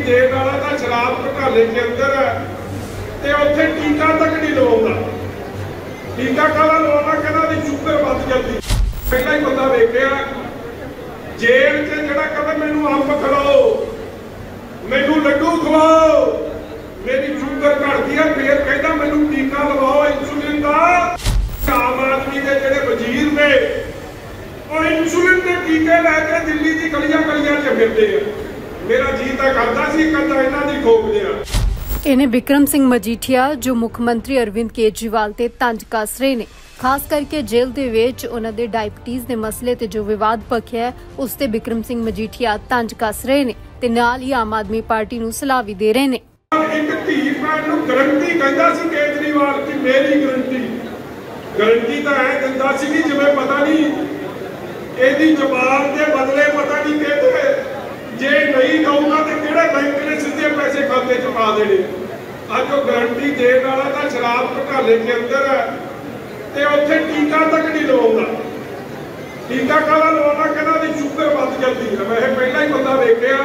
देने वाला तो शराब घोटाले के अंदर है ते उत्थे टीका तक नहीं लवाउंदा। टीका काला लवाउंदा कहना दी शुगर वध जाती। पहला ही बंदा वेखिया जेल च जिहड़ा कहदा मैनूं अंब खिलाओ मैनूं लड्डू खवाओ मेरी शुगर घटदी है फिर कहदा मैनूं टीका लवाओ इंसुलिन का। आम आदमी के जिहड़े वजीर ने और इंसुलिन के टीके लैके दिल्ली की गलियां गलियां च फिरदे आ। मेरा जी तां करदा सी कदा इन्हां दी ठोक दियां। इन्हें बिक्रम सिंह मजीठिया जो मुख मंत्री अरविंद केजरीवाल ते तंज कस रहे ने, खास करके जेल दे विच उन्हां दे डायबिटीज दे मसले ते जो विवाद भखिया है उस ते बिक्रम सिंह मजीठिया तंज कस रहे ने ते नाल ही आम आदमी पार्टी नूं सलाह भी दे रहे ने। एक धी भैन नूं गारंटी कहंदा सी केजरीवाल की मेरी गारंटी तां ऐ दिंदा सी कि जिवें पता नहीं ਇਹਦੀ जवाब के बदले पता नहीं कहते जे नहीं दूंगा तो किहड़े बैंक ने सीधे पैसे खाते च पा देने। अज वो गारंटी देने वाला तो शराब घोटाले के अंदर है ते उत्थे टीका तक नहीं लवाउंदा। टीका काला लवाउंदा कहना दी शुगर वध जाती है। वैसे पहला ही बंदा वेखिया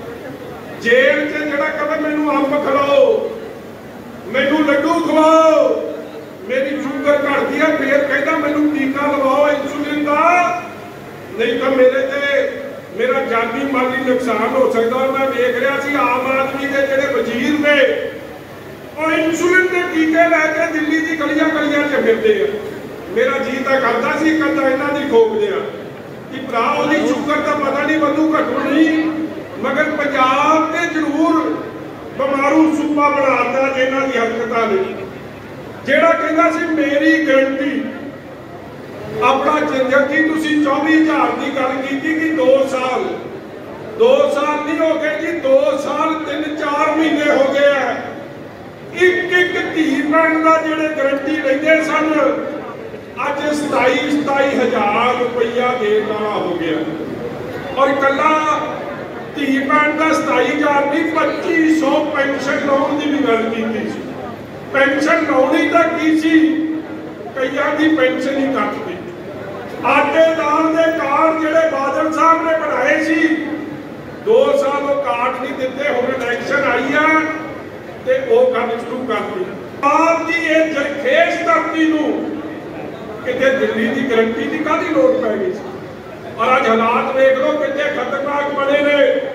जेल च जिहड़ा कहदा मैनूं अंब खिलाओ मैनूं लड्डू खवाओ मेरी शुगर घटदी है फिर कहदा मैनूं टीका लवाओ इंसुलिन का नहीं तो मेरा जानी माली नुकसान हो सकता। मैं देख रहा सी आम आदमी के जिहड़े वजीर ने और इंसुलिन के टीके लैके दिल्ली की गलियां गलियां च फिरदे आ। मेरा जी तां करदा सी कदा इन्हां दी ठोक दियां कि भरा उहदी शुगर तां पता नहीं वधू घटू नहीं मगर पंजाब ते जरूर बिमारू सूबा बनाता जिन्हां दी हरकतां ने। जिहड़ा कहंदा सी मेरी गारंटी अपना जिंदर जी तुसी 24,000 की गल की कि 2 साल नहीं हो गए जी 2 साल 3-4 महीने हो गए है। एक धी भैन का जिहड़े गारंटी लेंदे सन अज 27,000 रुपया देने वाला हो गया और कला धी भैन का 27,000 नहीं 2,500 पेंशन लाने की भी गल की। पेंशन लानी तो की सी कईयां की पेंशन ही कट गई। आटे दाल के कार्ड जिहड़े बादल साहब ने बनाए सी 2 साल वो कार्ड नहीं दिते हुण इलैक्शन आई है ते वो गल शुरू कर दी। आप की ये जरखेज धरती नूं किते दिल्ली की गारंटी की काहदी लोड़ पै गई और अज हालात देख लो कितने खतरनाक बने ने।